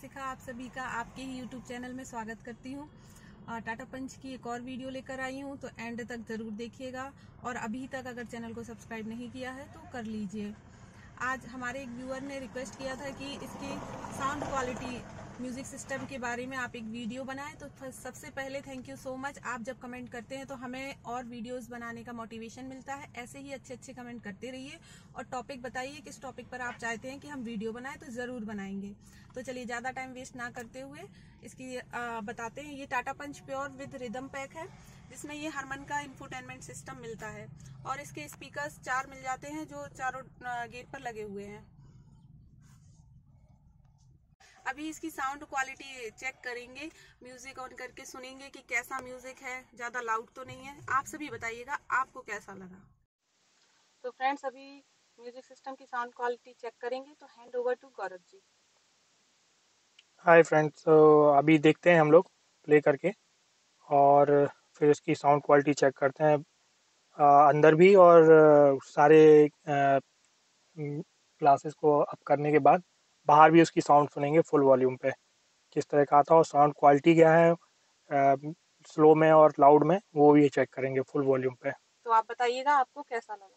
शिखा आप सभी का आपके ही यूट्यूब चैनल में स्वागत करती हूँ। टाटा पंच की एक और वीडियो लेकर आई हूँ, तो एंड तक जरूर देखिएगा। और अभी तक अगर चैनल को सब्सक्राइब नहीं किया है तो कर लीजिए। आज हमारे एक व्यूअर ने रिक्वेस्ट किया था कि इसकी साउंड क्वालिटी, म्यूजिक सिस्टम के बारे में आप एक वीडियो बनाएं। तो सबसे पहले थैंक यू सो मच। आप जब कमेंट करते हैं तो हमें और वीडियोस बनाने का मोटिवेशन मिलता है। ऐसे ही अच्छे अच्छे कमेंट करते रहिए और टॉपिक बताइए किस टॉपिक पर आप चाहते हैं कि हम वीडियो बनाएं, तो जरूर बनाएंगे। तो चलिए ज़्यादा टाइम वेस्ट ना करते हुए इसकी बताते हैं। ये Tata Punch pure with rhythm pack है, जिसमें ये हरमन का इंफोटेनमेंट सिस्टम मिलता है और इसके स्पीकर्स 4 मिल जाते हैं जो चारों गेट पर लगे हुए हैं। अभी इसकी साउंड क्वालिटी चेक करेंगे, म्यूजिक ऑन करके सुनेंगे कि कैसा म्यूजिक है, ज्यादा लाउड तो नहीं है। आप सभी बताइएगा आपको कैसा लगा। तो फ्रेंड्स, अभी म्यूजिक सिस्टम की साउंड क्वालिटी चेक करेंगे, तो hand over to Gaurav ji. Hi friends, अभी देखते हैं हम लोग प्ले करके और फिर इसकी साउंड क्वालिटी चेक करते हैं अंदर भी, और सारे क्लासेस को अप करने के बाद बाहर भी उसकी साउंड सुनेंगे फुल वॉल्यूम पे, किस तरह का आता है और साउंड क्वालिटी क्या है, स्लो में और लाउड में, वो भी चेक करेंगे फुल वॉल्यूम पे। तो आप बताइएगा आपको कैसा लगा।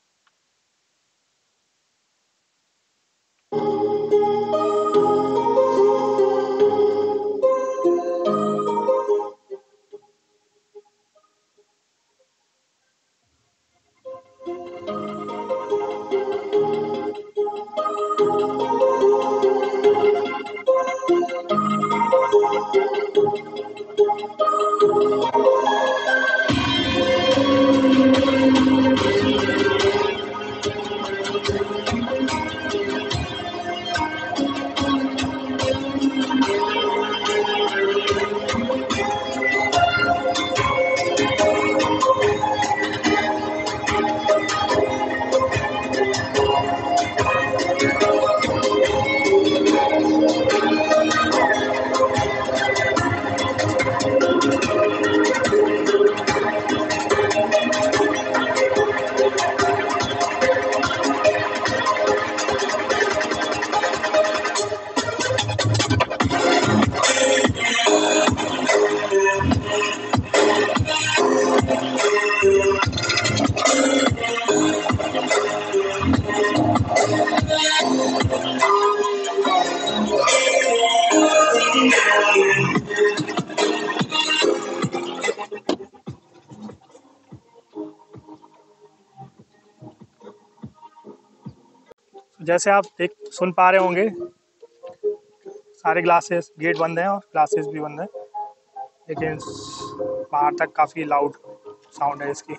जैसे आप सुन पा रहे होंगे, सारे ग्लासेस गेट बंद हैं और ग्लासेस भी बंद हैं, लेकिन बाहर तक काफ़ी लाउड साउंड है इसकी।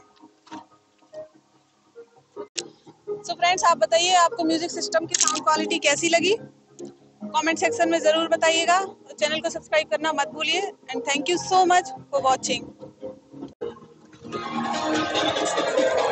सो फ्रेंड्स, आप बताइए आपको म्यूजिक सिस्टम की साउंड क्वालिटी कैसी लगी। कमेंट सेक्शन में जरूर बताइएगा। चैनल को सब्सक्राइब करना मत भूलिए। And thank you so much for watching.